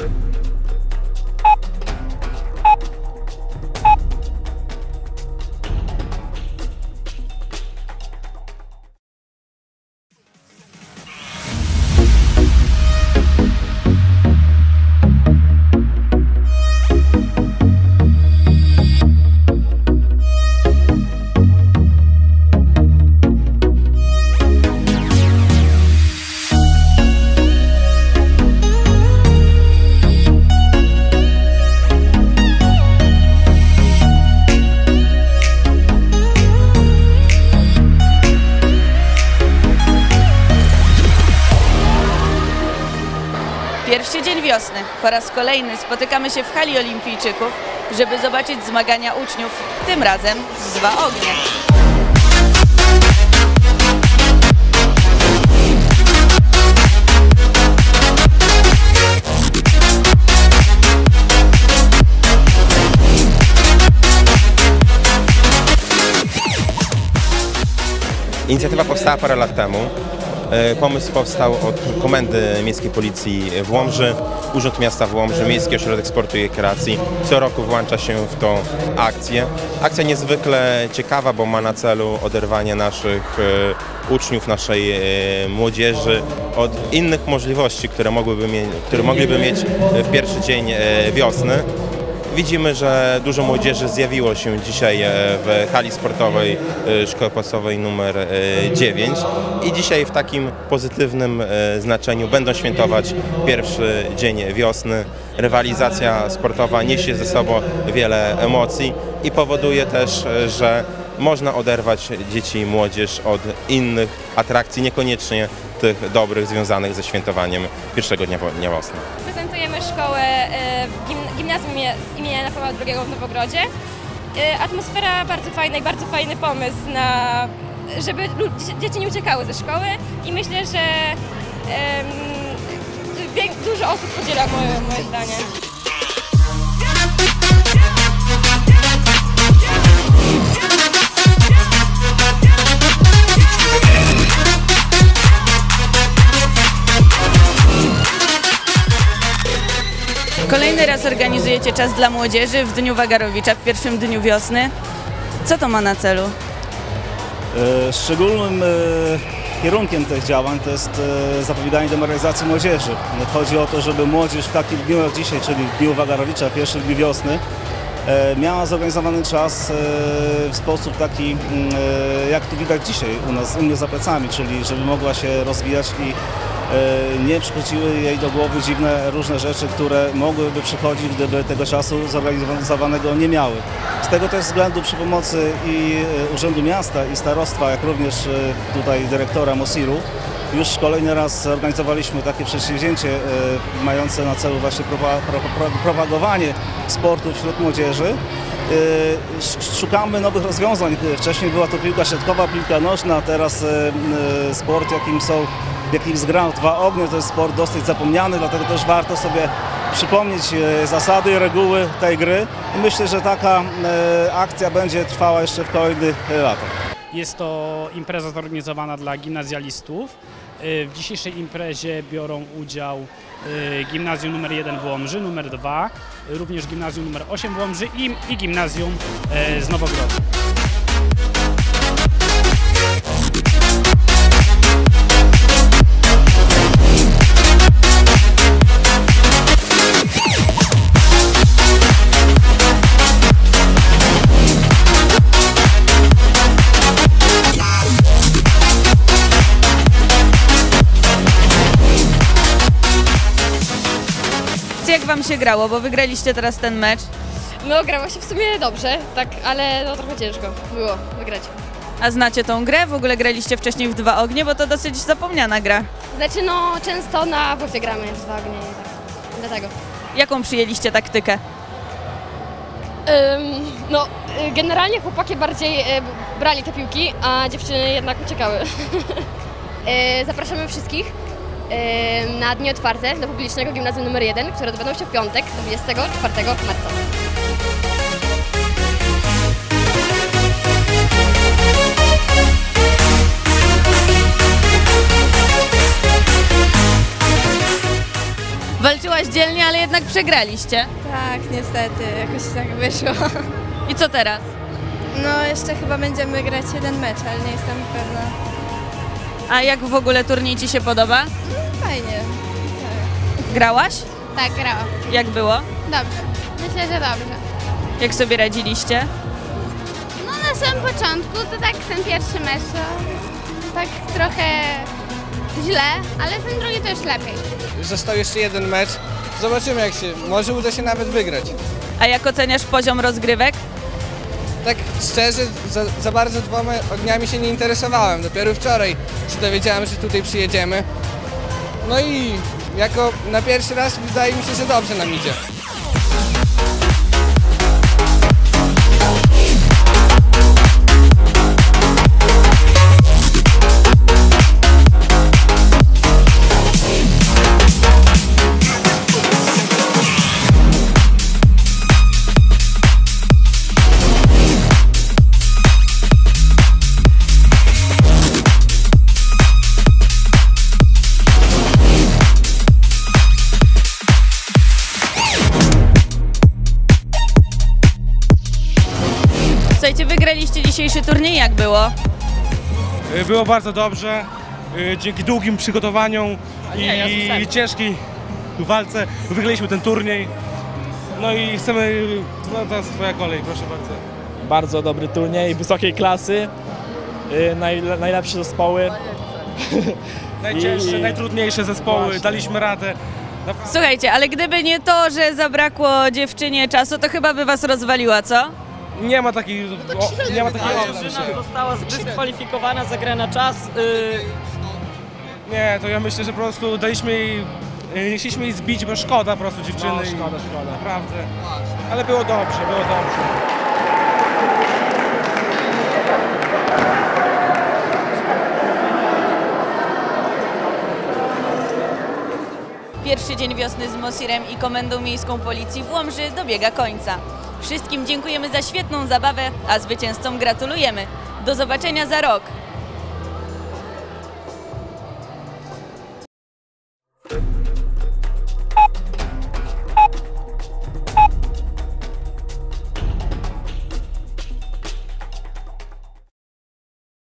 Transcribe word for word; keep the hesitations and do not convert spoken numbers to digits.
Pierwszy dzień wiosny. Po raz kolejny spotykamy się w hali olimpijczyków, żeby zobaczyć zmagania uczniów, tym razem z Dwa Ognie. Inicjatywa powstała parę lat temu. Pomysł powstał od Komendy Miejskiej Policji w Łomży, Urząd Miasta w Łomży, Miejski Ośrodek Sportu i Rekreacji. Co roku włącza się w tą akcję. Akcja niezwykle ciekawa, bo ma na celu oderwanie naszych uczniów, naszej młodzieży od innych możliwości, które, mogłyby mieć, które mogliby mieć w pierwszy dzień wiosny. Widzimy, że dużo młodzieży zjawiło się dzisiaj w hali sportowej Szkoły Podstawowej numer dziewięć i dzisiaj w takim pozytywnym znaczeniu będą świętować pierwszy dzień wiosny. Rywalizacja sportowa niesie ze sobą wiele emocji i powoduje też, że można oderwać dzieci i młodzież od innych atrakcji, niekoniecznie tych dobrych związanych ze świętowaniem pierwszego dnia wiosny. Prezentujemy szkołę w gimnazjum imienia Rafała drugiego w Nowogrodzie. Atmosfera bardzo fajna i bardzo fajny pomysł na, żeby dzieci nie uciekały ze szkoły i myślę, że um, dużo osób podziela moje, moje zdanie. Kolejny raz organizujecie czas dla młodzieży w Dniu Wagarowicza, w pierwszym dniu wiosny. Co to ma na celu? Szczególnym kierunkiem tych działań to jest zapobieganie demoralizacji młodzieży. Chodzi o to, żeby młodzież w takim dniu jak dzisiaj, czyli w Dniu Wagarowicza, pierwszym dniu wiosny, miała zorganizowany czas w sposób taki, jak tu widać dzisiaj u nas, u mnie za plecami, czyli żeby mogła się rozwijać i nie przychodziły jej do głowy dziwne różne rzeczy, które mogłyby przychodzić, gdyby tego czasu zorganizowanego nie miały. Z tego też względu przy pomocy i Urzędu Miasta i Starostwa, jak również tutaj dyrektora Mosiru, już kolejny raz zorganizowaliśmy takie przedsięwzięcie mające na celu właśnie propagowanie sportu wśród młodzieży. Szukamy nowych rozwiązań. Wcześniej była to piłka siatkowa, piłka nożna, teraz sport, jakim są jakim zgrał Dwa Ognie, to jest sport dosyć zapomniany, dlatego też warto sobie przypomnieć zasady i reguły tej gry i myślę, że taka akcja będzie trwała jeszcze w kolejnych latach. Jest to impreza zorganizowana dla gimnazjalistów. W dzisiejszej imprezie biorą udział gimnazjum numer jeden w Łomży, numer dwa, również gimnazjum numer osiem w Łomży i, i gimnazjum z Nowogrodu. Jak wam się grało, bo wygraliście teraz ten mecz? No grało się w sumie dobrze, tak, ale no trochę ciężko było wygrać. A znacie tą grę? W ogóle graliście wcześniej w Dwa Ognie, bo to dosyć zapomniana gra. Znaczy no często na WF-ie gramy w Dwa Ognie i tak, dlatego. Jaką przyjęliście taktykę? Ym, no generalnie chłopaki bardziej y, brali te piłki, a dziewczyny jednak uciekały. y, zapraszamy wszystkich na dni otwarte do publicznego gimnazjum numer jeden, które odbędą się w piątek, dwudziestego czwartego marca. Walczyłaś dzielnie, ale jednak przegraliście. Tak, niestety, jakoś tak wyszło. I co teraz? No, jeszcze chyba będziemy grać jeden mecz, ale nie jestem pewna. A jak w ogóle turniej Ci się podoba? Fajnie. Grałaś? Tak, grałam. Jak było? Dobrze. Myślę, że dobrze. Jak sobie radziliście? No na samym początku to tak ten pierwszy mecz to tak trochę źle, ale ten drugi to już lepiej. Został jeszcze jeden mecz. Zobaczymy jak się, może uda się nawet wygrać. A jak oceniasz poziom rozgrywek? Tak szczerze, za, za bardzo dwoma dniami się nie interesowałem. Dopiero wczoraj się dowiedziałem, że tutaj przyjedziemy. No i jako na pierwszy raz wydaje mi się, że dobrze nam idzie. Słuchajcie, wygraliście dzisiejszy turniej, jak było? Było bardzo dobrze, dzięki długim przygotowaniom i ciężkiej walce wygraliśmy ten turniej. No i chcemy, no teraz twoja kolej, proszę bardzo. Bardzo dobry turniej, wysokiej klasy, najle, najlepsze zespoły. Najcięższe, I... najtrudniejsze zespoły, Właśnie. daliśmy radę. Słuchajcie, ale gdyby nie to, że zabrakło dziewczynie czasu, to chyba by was rozwaliła, co? Nie ma takiej, o, nie ma takiej opcji. Drużyna została zdyskwalifikowana za grę na czas. Nie, to ja myślę, że po prostu daliśmy jej, nie chcieliśmy jej zbić, bo szkoda po prostu dziewczyny. No, szkoda, szkoda. Naprawdę. Ale było dobrze, było dobrze. Pierwszy dzień wiosny z Mosirem i Komendą Miejską Policji w Łomży dobiega końca. Wszystkim dziękujemy za świetną zabawę, a zwycięzcom gratulujemy. Do zobaczenia za rok.